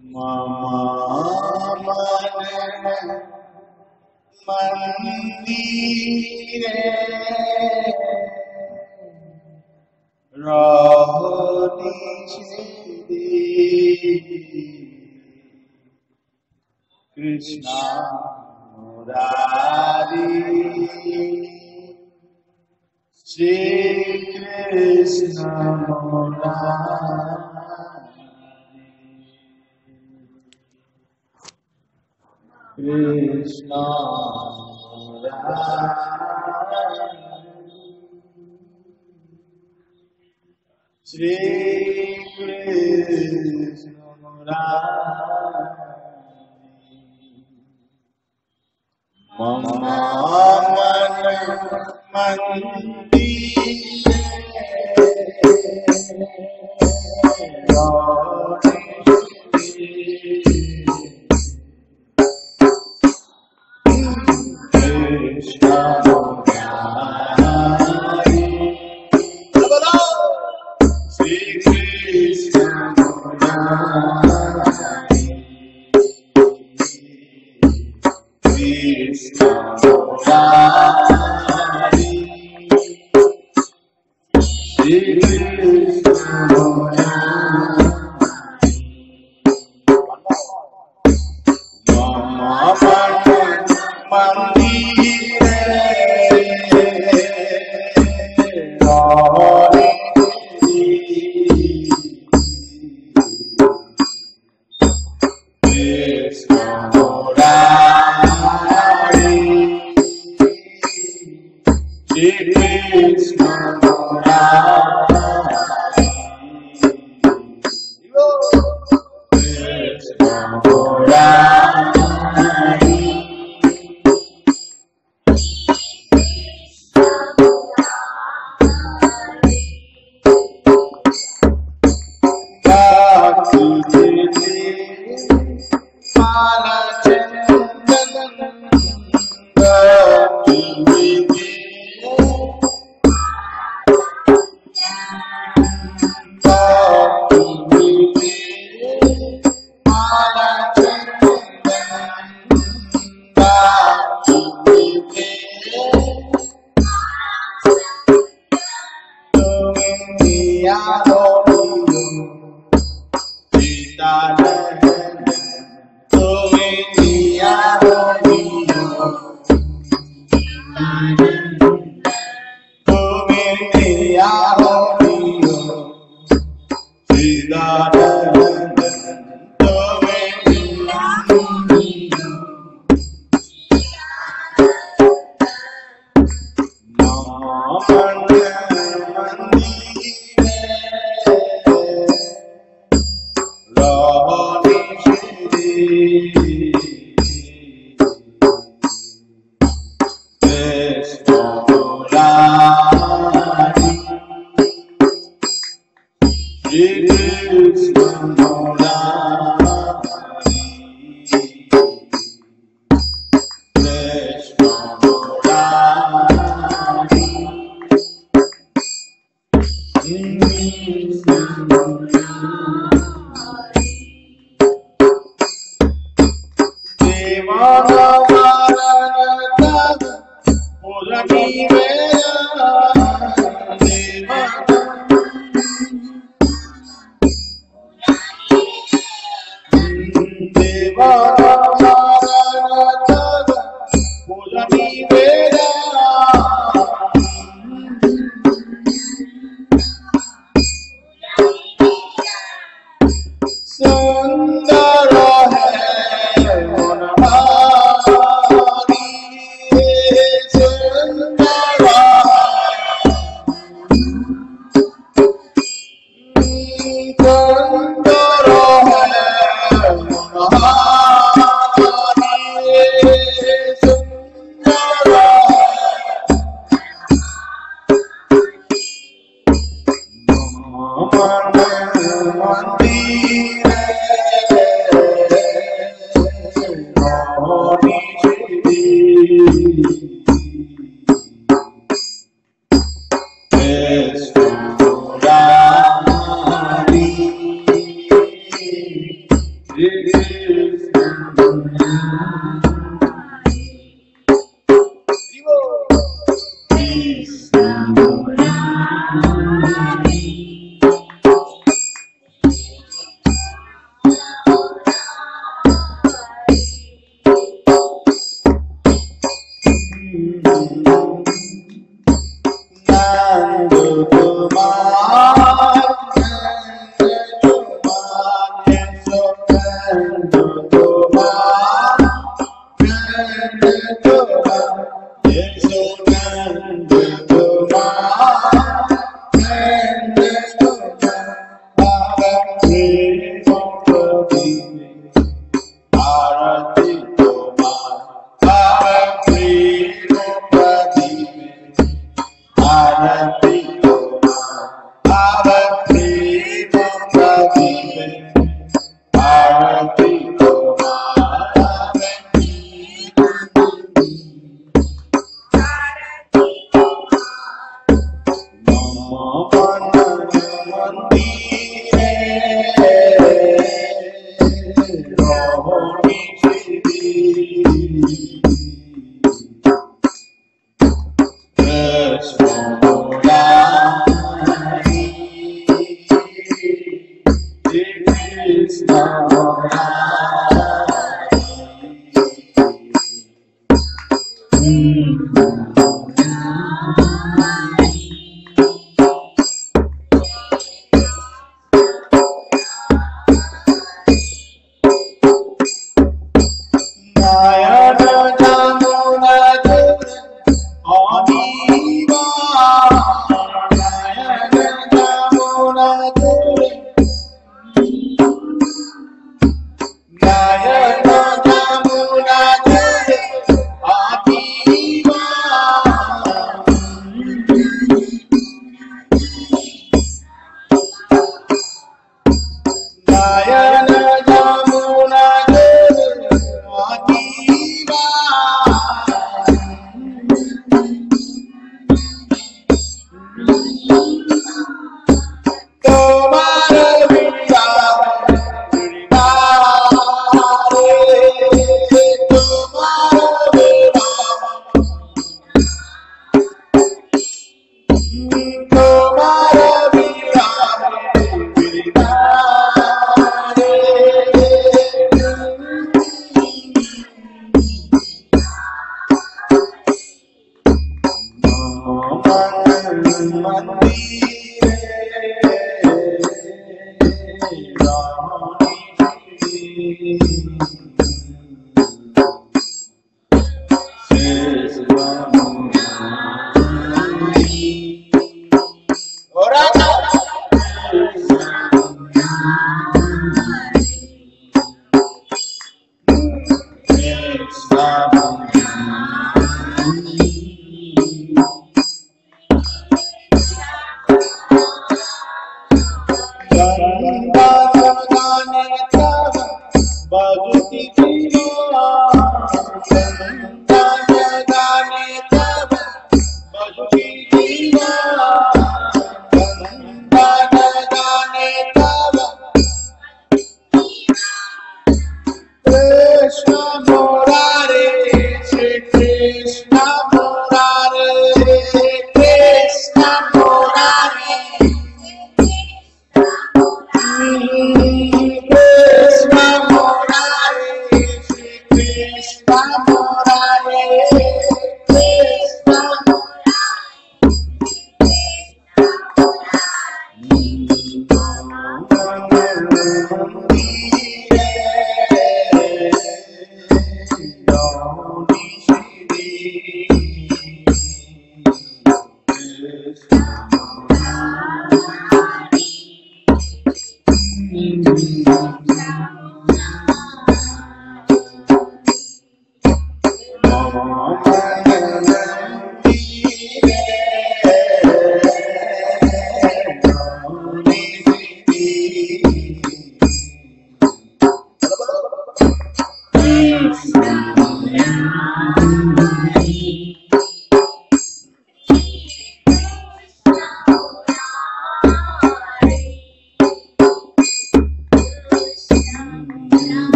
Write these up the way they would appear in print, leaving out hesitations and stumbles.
मम मंदिरे रहो कृष्णा मुरारी श्री कृष्ण कृष्ण श्री कृष्ण मम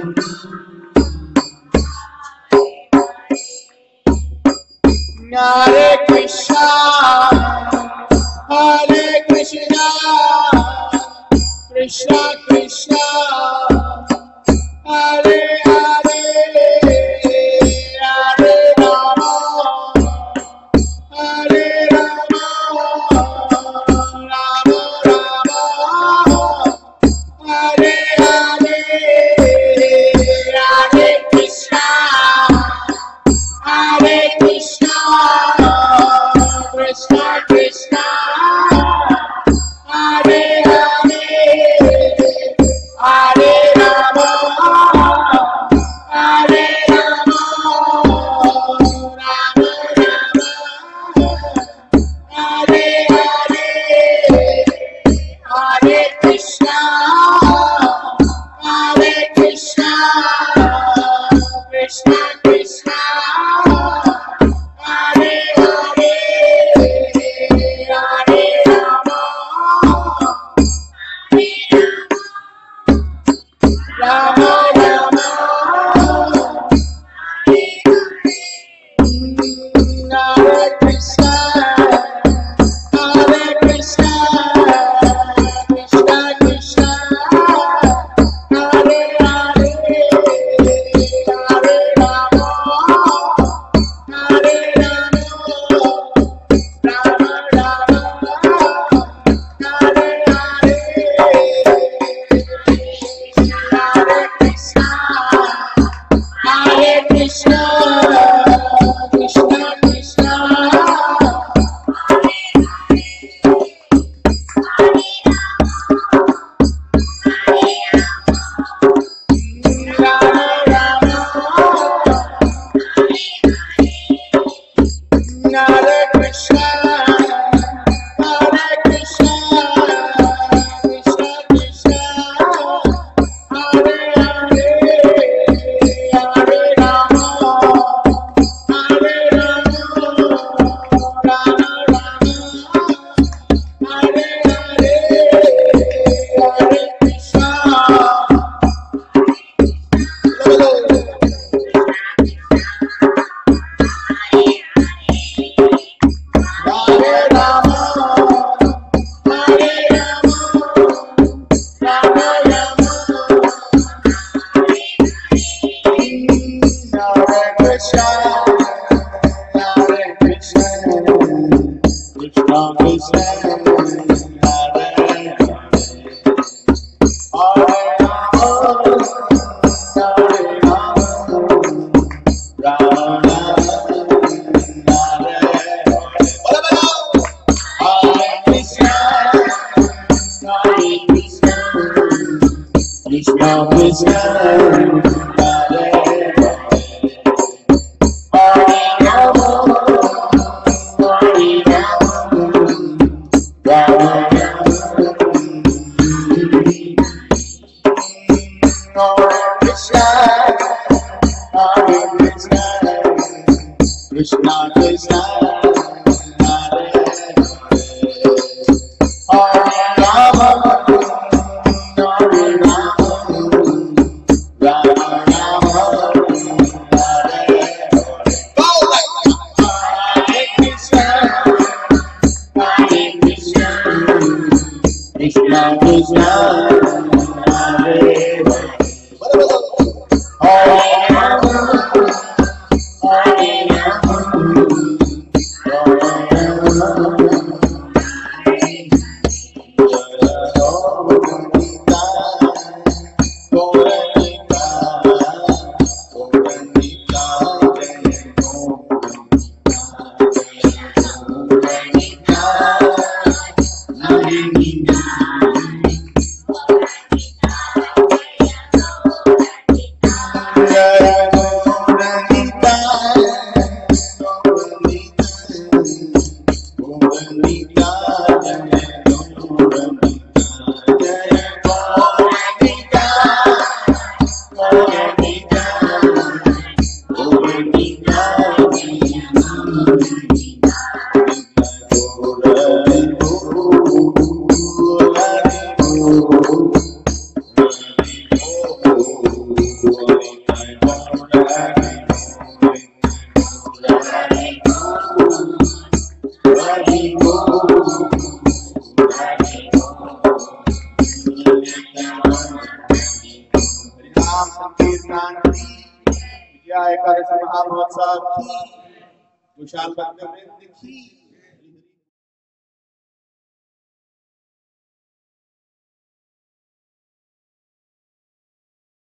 Hare Krishna, Hare Krishna, Krishna Krishna, Hare Hare, Hare Rama, Hare Rama, Rama Rama, Hare Hare, Hare Krishna, Hare Krishna, Krishna Krishna, Hare Hare, Hare Rama, Hare Rama, Rama Rama, Hare Hare, Hare Krishna, Hare Krishna, Krishna Krishna, Hare Hare, Hare Rama, Rama Rama, Hare Krishna, Hare Krishna, Krishna Krishna, Hare Hare, Hare Rama, Hare Rama, Rama Rama, Hare Hare, Hare Krishna, Hare Krishna, Krishna Krishna, Rama Rama, Hare Krishna, Hare Krishna, Krishna Krishna, Hare Hare, Hare Rama, Hare Rama, Rama Rama, Hare Hare, Hare Krishna, Hare Rama, Hare Rama, Rama Rama, Hare Krishna, Hare Krishna, Krishna Krishna, Hare Hare, Hare Rama, Hare Rama, Rama Rama, Hare Hare. Hare Krishna, Hare Krishna, Krishna Krishna, Hare Hare, Hare Rama, Hare Rama, Rama Rama, Hare Krishna, Hare Krishna, Krishna Krishna, Hare Hare, Hare Rama, Hare Rama, Rama Rama, Hare Hare Krishna, Hare Krishna, Krishna Krishna, Hare Hare, Hare Rama, Hare Rama, Rama Rama, Ekadashi महामहोत्सव की विशाल भक्त वृंद की